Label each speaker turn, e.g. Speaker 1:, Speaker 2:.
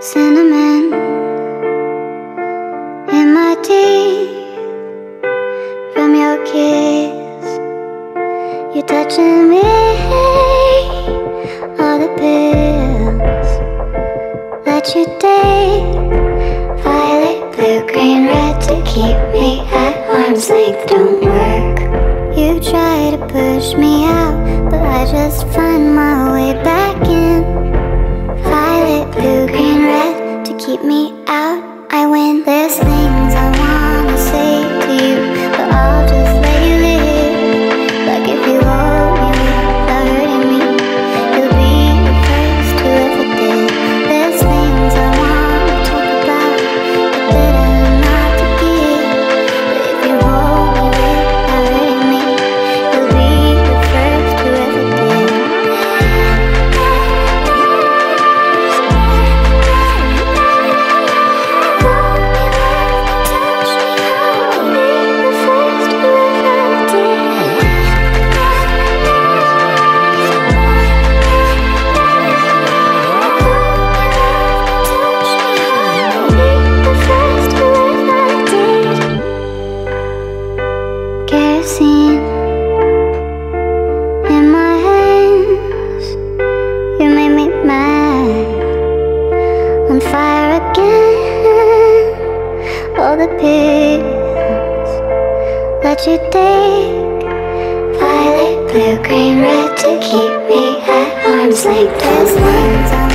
Speaker 1: cinnamon in my teeth from your kiss. You're touching me, all the pills that you take, violet, blue, green, red, to keep me at arm's length don't work. You try to push me out, but I just find my way back in. Violet, blue, green, red, to keep me out, I win. There's things I wanna say to you, but I'll just let you live. Like if you hold me without hurting me, you'll be the first who ever did. There's things I wanna talk about, but better not to give. But if you hold me without hurting me, you'll be the first who ever did. Kerosene in my hands, you made me mad, on fire again. All the pills that you take, violet, blue, green, red, to keep me at arm's length. There's things I